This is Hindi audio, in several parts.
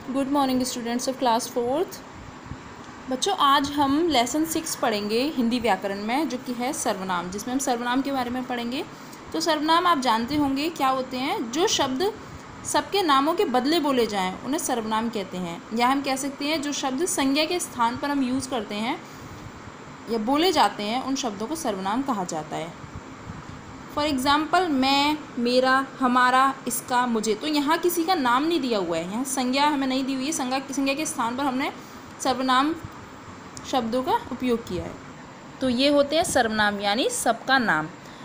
Good morning students of class fourth. बच्चों, आज हम लेसन 6 पढ़ेंगे हिंदी व्याकरण में, जो कि है सर्वनाम, जिसमें हम सर्वनाम के बारे में पढ़ेंगे। तो सर्वनाम आप जानते होंगे क्या होते हैं। जो शब्द सबके नामों के बदले बोले जाएं उन्हें सर्वनाम कहते हैं। या हम कह सकते हैं जो शब्द संज्ञा के स्थान पर हम यूज़ करते हैं या बोले जाते हैं उन शब्दों को सर्वनाम कहा जाता है। फॉर एग्ज़ाम्पल, मैं, मेरा, हमारा, इसका, मुझे। तो यहाँ किसी का नाम नहीं दिया हुआ है, यहाँ संज्ञा हमें नहीं दी हुई है। संज्ञा के स्थान पर हमने सर्वनाम शब्दों का उपयोग किया है। तो ये होते हैं सर्वनाम, यानी सबका नाम।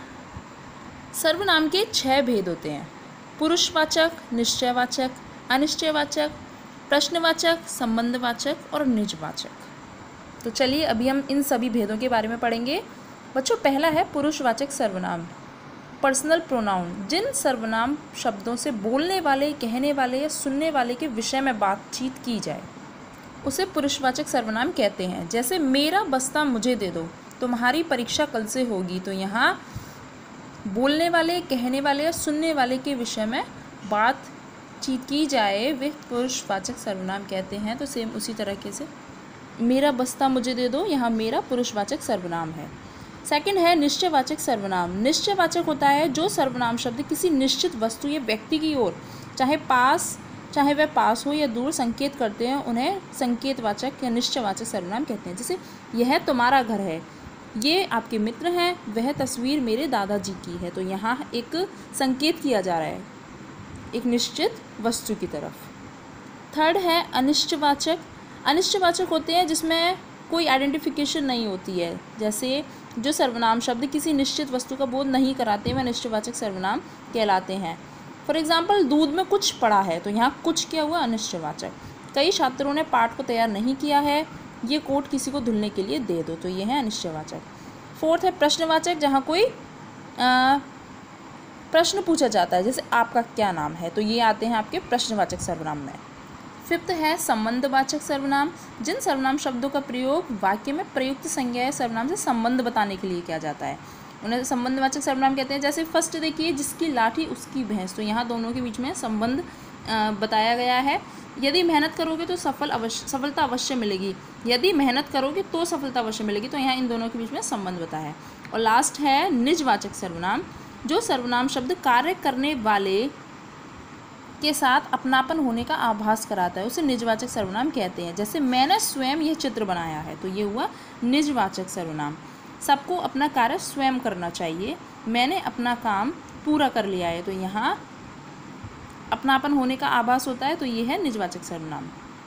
सर्वनाम के 6 भेद होते हैं: पुरुषवाचक, निश्चयवाचक, अनिश्चयवाचक, प्रश्नवाचक, संबंधवाचक और निजवाचक। तो चलिए अभी हम इन सभी भेदों के बारे में पढ़ेंगे। बच्चों, पहला है पुरुषवाचक सर्वनाम, पर्सनल प्रोनाउन। जिन सर्वनाम शब्दों से बोलने वाले, कहने वाले या सुनने वाले के विषय में बातचीत की जाए उसे पुरुषवाचक सर्वनाम कहते हैं। जैसे मेरा बस्ता मुझे दे दो, तुम्हारी परीक्षा कल से होगी। तो यहाँ बोलने वाले, कहने वाले या सुनने वाले के विषय में बातचीत की जाए वे पुरुषवाचक सर्वनाम कहते हैं। तो सेम उसी तरीके से मेरा बस्ता मुझे दे दो, यहाँ मेरा पुरुषवाचक सर्वनाम है। सेकंड है निश्चयवाचक सर्वनाम। निश्चयवाचक होता है जो सर्वनाम शब्द किसी निश्चित वस्तु या व्यक्ति की ओर, चाहे वह पास हो या दूर, संकेत करते हैं, उन्हें संकेतवाचक या निश्चयवाचक सर्वनाम कहते हैं। जैसे यह तुम्हारा घर है, ये आपके मित्र हैं, वह तस्वीर मेरे दादाजी की है। तो यहाँ एक संकेत किया जा रहा है एक निश्चित वस्तु की तरफ। थर्ड है अनिश्चयवाचक। अनिश्चयवाचक होते हैं जिसमें कोई आइडेंटिफिकेशन नहीं होती है। जैसे जो सर्वनाम शब्द किसी निश्चित वस्तु का बोध नहीं कराते वह निश्चयवाचक सर्वनाम कहलाते हैं। फॉर एग्जाम्पल, दूध में कुछ पड़ा है। तो यहाँ कुछ क्या हुआ? अनिश्चयवाचक। कई छात्रों ने पाठ को तैयार नहीं किया है, ये कोट किसी को धुलने के लिए दे दो। तो ये है अनिश्चयवाचक। फोर्थ है प्रश्नवाचक, जहाँ कोई प्रश्न पूछा जाता है, जैसे आपका क्या नाम है। तो ये आते हैं आपके प्रश्नवाचक सर्वनाम में। फिफ्थ है संबंधवाचक सर्वनाम। जिन सर्वनाम शब्दों का प्रयोग वाक्य में प्रयुक्त संज्ञा या सर्वनाम से संबंध बताने के लिए किया जाता है उन्हें संबंधवाचक सर्वनाम कहते हैं। जैसे फर्स्ट देखिए, जिसकी लाठी उसकी भैंस। तो यहाँ दोनों के बीच में संबंध बताया गया है। यदि मेहनत करोगे तो सफलता अवश्य मिलेगी। यदि मेहनत करोगे तो सफलता अवश्य मिलेगी। तो यहाँ इन दोनों के बीच में संबंध बताया है। और लास्ट है निजवाचक सर्वनाम। जो सर्वनाम शब्द कार्य करने वाले के साथ अपनापन होने का आभास कराता है उसे निजवाचक सर्वनाम कहते हैं। जैसे मैंने स्वयं यह चित्र बनाया है। तो ये हुआ निजवाचक सर्वनाम। सबको अपना कार्य स्वयं करना चाहिए। मैंने अपना काम पूरा कर लिया है। तो यहाँ अपनापन होने का आभास होता है। तो ये है निजवाचक सर्वनाम।